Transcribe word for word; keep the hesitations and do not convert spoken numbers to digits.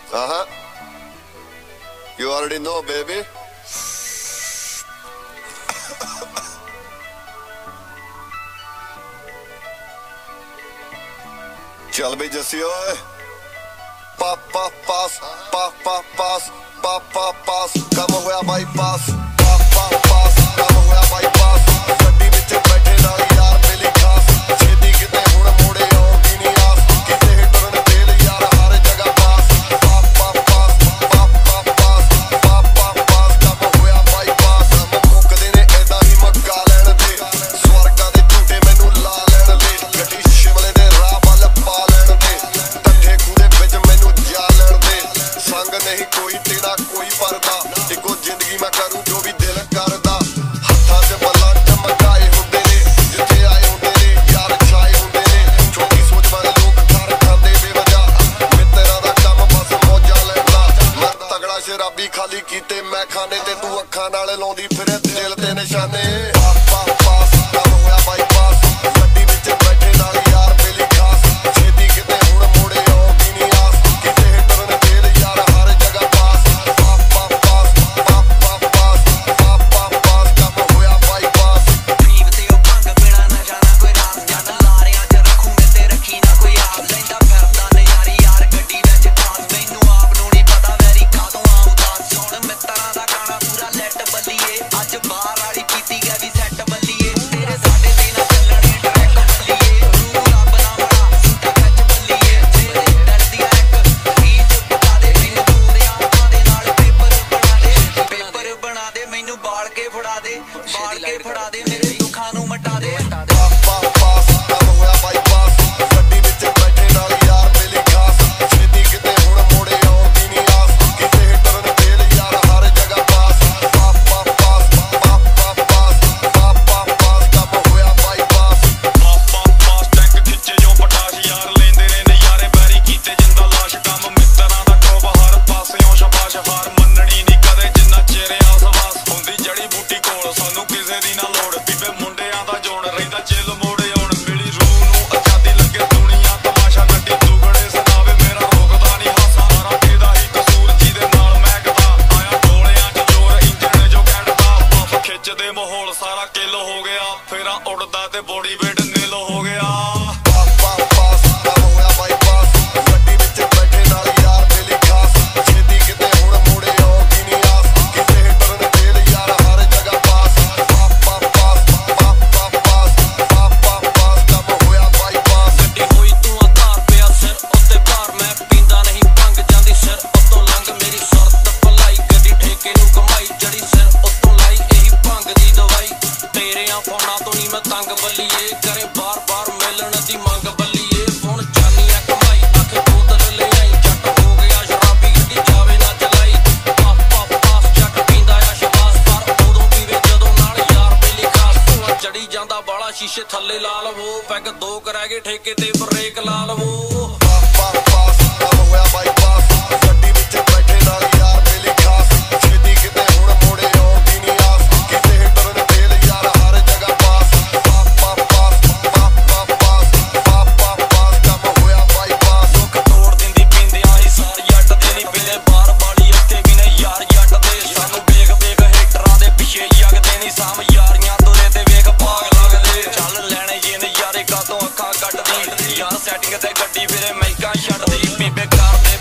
Uh-huh. You already know, baby. चल बे जस्सी ओए पा पा पास पा पा पास पा पा पास कम होया बाईपास पा पा पास कम होया बाईपास गड्डी विच बैठे नाल यार मिली खास छेती किते हुण मोड़े आउंदी नी आस किते हिटर ने तेल यार हर जगह पास पा पा पास पा पा पास पा पा पास कम होया बाईपास मुकदे ने ऐदा ही मक्का लैण दे स्वर्गां दे झूठे मैनू ला लैण दे गड्डी शिमले दे राह वल पा नहीं कोई तेरा कोई पर्दा इको जिंदगी मैं करूं जो भी दिल करदा हत्थां च बल्ला चमकाए हुंदे ने जिथे आए हुंदे ने यार छाए हुंदे ने छोटी सोच वाले लोग घर खांदे बेवजह मित्तरां दा काम बस मौजा लैंदा मैं तगड़ा शराबी खाली कीते मैं खाने ते तू अखां नाल लाउंदी फिरे दिल ते निशाने पा पास कम होया बाईपास गड्डी विच बैठे नाल यार मिली खास छेती किते हुण मोड़े आउंदी नी आस किते हिटर ने तेल यार शीशे थल्ले ला लवो पैग दो कराए गए ठेके ते ब्रेक ला लवो सैटिंग ते गड्डी फिरे मैका छड्डदी पीपे कर दे